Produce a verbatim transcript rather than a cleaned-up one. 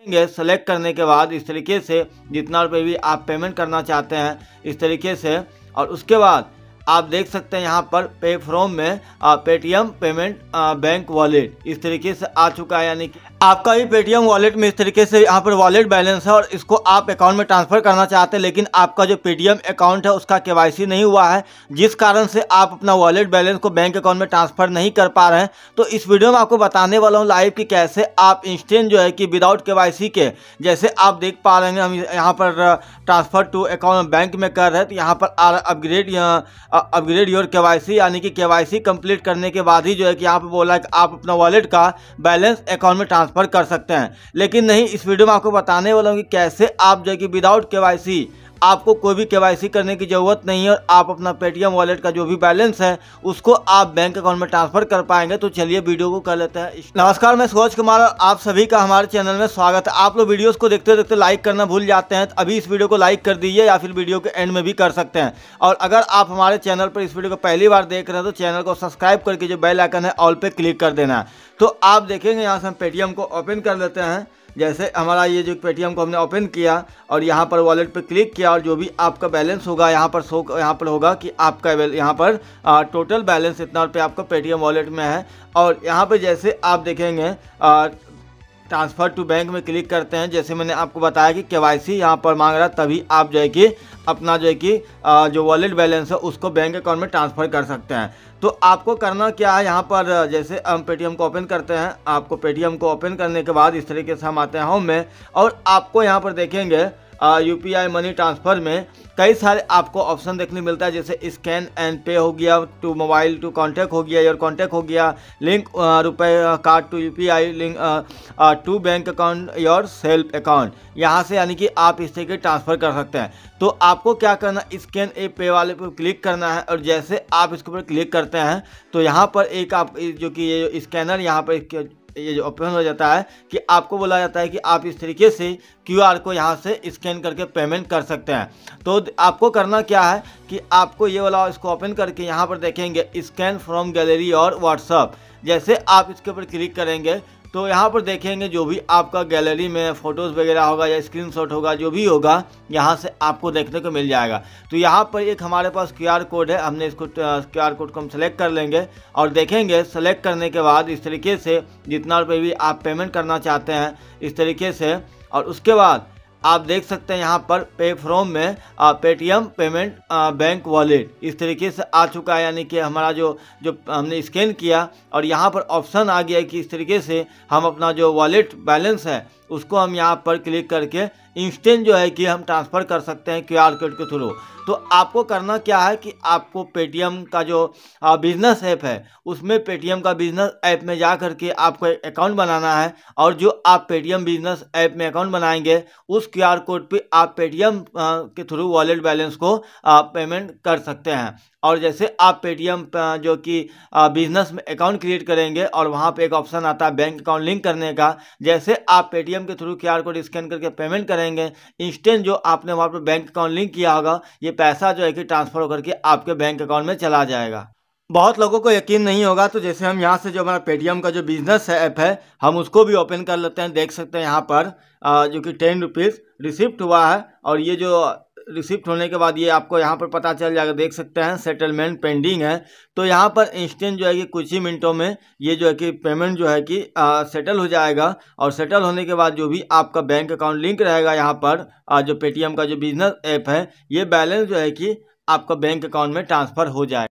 ये सेलेक्ट करने के बाद इस तरीके से जितना रुपये भी आप पेमेंट करना चाहते हैं इस तरीके से, और उसके बाद आप देख सकते हैं यहाँ पर पे फ्रॉम में पेटीएम पेमेंट बैंक वॉलेट इस तरीके से आ चुका है, यानी कि आपका भी पेटीएम वॉलेट में इस तरीके से यहाँ पर वॉलेट बैलेंस है और इसको आप अकाउंट में ट्रांसफर करना चाहते हैं, लेकिन आपका जो पेटीएम अकाउंट है उसका केवाईसी नहीं हुआ है, जिस कारण से आप अपना वॉलेट बैलेंस को बैंक अकाउंट में ट्रांसफर नहीं कर पा रहे हैं। तो इस वीडियो में आपको बताने वाला हूँ लाइव कि कैसे आप इंस्टेंट जो है कि विदाउट केवाईसी के, जैसे आप देख पा रहे हैं हम यहाँ पर ट्रांसफर टू अकाउंट बैंक में कर रहे हैं, तो यहाँ पर अपग्रेड अपग्रेड योर केवाईसी, यानी कि केवाईसी कंप्लीट करने के बाद ही जो है कि यहाँ पे बोला है कि आप अपना वॉलेट का बैलेंस अकाउंट में ट्रांसफर कर सकते हैं। लेकिन नहीं, इस वीडियो में आपको बताने वाला हूँ कि कैसे आप जो है कि विदाउट केवाईसी, आपको कोई भी केवाईसी करने की ज़रूरत नहीं है और आप अपना पेटीएम वॉलेट का जो भी बैलेंस है उसको आप बैंक अकाउंट में ट्रांसफर कर पाएंगे। तो चलिए वीडियो को कर लेते हैं। नमस्कार, मैं सूरज कुमार और आप सभी का हमारे चैनल में स्वागत है। आप लोग वीडियोस को देखते देखते लाइक करना भूल जाते हैं, तो अभी इस वीडियो को लाइक कर दीजिए या फिर वीडियो के एंड में भी कर सकते हैं। और अगर आप हमारे चैनल पर इस वीडियो को पहली बार देख रहे हैं तो चैनल को सब्सक्राइब करके जो बेल आइकन है ऑल पे क्लिक कर देना है। तो आप देखेंगे यहाँ से हम पेटीएम को ओपन कर लेते हैं। जैसे हमारा ये जो पेटीएम को हमने ओपन किया और यहाँ पर वॉलेट पे क्लिक किया और जो भी आपका बैलेंस होगा यहाँ पर शो यहाँ पर होगा कि आपका यहाँ पर आ, टोटल बैलेंस इतना रुपये आपका पेटीएम वॉलेट में है। और यहाँ पर जैसे आप देखेंगे ट्रांसफ़र टू बैंक में क्लिक करते हैं, जैसे मैंने आपको बताया कि केवाईसी यहाँ पर मांग रहा है, तभी आप जो है कि अपना जो है कि जो वॉलेट बैलेंस है उसको बैंक अकाउंट में ट्रांसफ़र कर सकते हैं। तो आपको करना क्या है, यहाँ पर जैसे हम पेटीएम को ओपन करते हैं, आपको पेटीएम को ओपन करने के बाद इस तरीके से हम आते हैं होम में और आपको यहाँ पर देखेंगे यूपीआई मनी ट्रांसफ़र में कई सारे आपको ऑप्शन देखने मिलता है, जैसे स्कैन एंड पे हो गया, टू मोबाइल टू कॉन्टैक्ट हो गया, योर कॉन्टैक्ट हो गया, लिंक रुपए card to UPI, link to bank account, your self account, यहाँ से यानी कि आप इस तरीके ट्रांसफ़र कर सकते हैं। तो आपको क्या करना, स्कैन ए पे वाले पर क्लिक करना है और जैसे आप इसके ऊपर क्लिक करते हैं तो यहाँ पर एक आप जो कि ये स्कैनर यहाँ पर ये जो ओपन हो जाता है कि आपको बोला जाता है कि आप इस तरीके से क्यूआर को यहाँ से स्कैन करके पेमेंट कर सकते हैं। तो आपको करना क्या है कि आपको ये वाला इसको ओपन करके यहाँ पर देखेंगे स्कैन फ्रॉम गैलरी और व्हाट्सअप, जैसे आप इसके ऊपर क्लिक करेंगे तो यहाँ पर देखेंगे जो भी आपका गैलरी में फ़ोटोज़ वगैरह होगा या स्क्रीनशॉट होगा, जो भी होगा यहाँ से आपको देखने को मिल जाएगा। तो यहाँ पर एक हमारे पास क्यूआर कोड है, हमने इसको क्यूआर कोड को हम सेलेक्ट कर लेंगे और देखेंगे सेलेक्ट करने के बाद इस तरीके से जितना रुपये भी आप पेमेंट करना चाहते हैं इस तरीके से, और उसके बाद आप देख सकते हैं यहाँ पर पे फ्रॉम में पेटीएम पेमेंट बैंक वॉलेट इस तरीके से आ चुका है, यानी कि हमारा जो जो हमने स्कैन किया और यहाँ पर ऑप्शन आ गया है कि इस तरीके से हम अपना जो वॉलेट बैलेंस है उसको हम यहाँ पर क्लिक करके इंस्टेंट जो है कि हम ट्रांसफ़र कर सकते हैं क्यूआर कोड के थ्रू। तो आपको करना क्या है कि आपको पेटीएम का जो बिज़नेस ऐप है उसमें पेटीएम का बिज़नेस ऐप में जा करके आपको एक अकाउंट बनाना है और जो आप पेटीएम बिज़नेस ऐप में अकाउंट बनाएंगे उस क्यूआर कोड पे आप पेटीएम के थ्रू वॉलेट बैलेंस को पेमेंट कर सकते हैं। और जैसे आप पेटीएम जो कि बिज़नेस में अकाउंट क्रिएट करेंगे और वहाँ पे एक ऑप्शन आता है बैंक अकाउंट लिंक करने का, जैसे आप पेटीएम के थ्रू क्यूआर कोड स्कैन करके पेमेंट करेंगे, इंस्टेंट जो आपने वहाँ पर बैंक अकाउंट लिंक किया होगा ये पैसा जो है कि ट्रांसफ़र होकर के आपके बैंक अकाउंट में चला जाएगा। बहुत लोगों को यकीन नहीं होगा, तो जैसे हम यहाँ से जो हमारा पेटीएम का जो बिज़नेस है ऐप है हम उसको भी ओपन कर लेते हैं। देख सकते हैं यहाँ पर जो कि टेन रुपीज़ रिसिप्ट हुआ है और ये जो रिसिप्ट होने के बाद ये आपको यहाँ पर पता चल जाएगा, देख सकते हैं सेटलमेंट पेंडिंग है। तो यहाँ पर इंस्टेंट जो है कि कुछ ही मिनटों में ये जो है कि पेमेंट जो है कि आ, सेटल हो जाएगा और सेटल होने के बाद जो भी आपका बैंक अकाउंट लिंक रहेगा यहाँ पर आ, जो पेटीएम का जो बिज़नेस ऐप है ये बैलेंस जो है कि आपका बैंक अकाउंट में ट्रांसफ़र हो जाएगा।